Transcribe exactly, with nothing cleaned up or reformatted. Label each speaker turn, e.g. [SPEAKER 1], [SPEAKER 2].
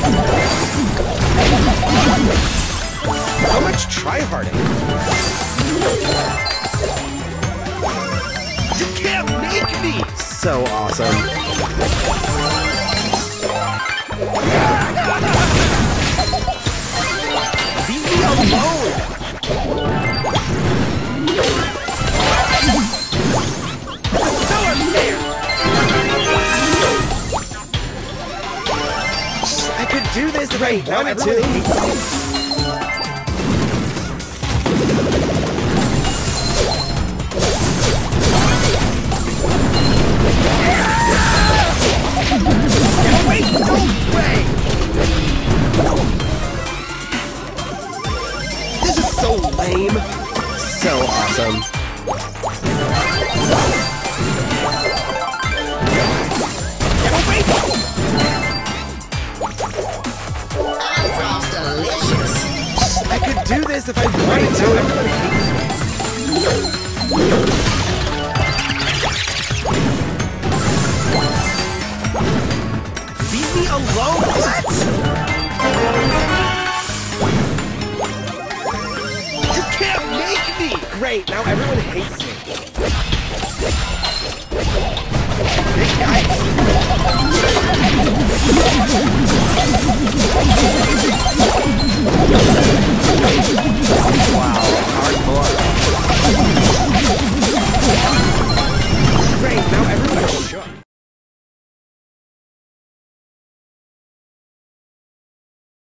[SPEAKER 1] How much tryharding? You can't make me! So awesome. Leave me alone! So unfair! I could do this if I wanted to. Wait, no way! This is so lame. So awesome. Wait!
[SPEAKER 2] Sounds delicious.
[SPEAKER 1] I could do this if I wanted to. Leave me alone. What? You can't make me. Great. Now everyone hates me. Big guy.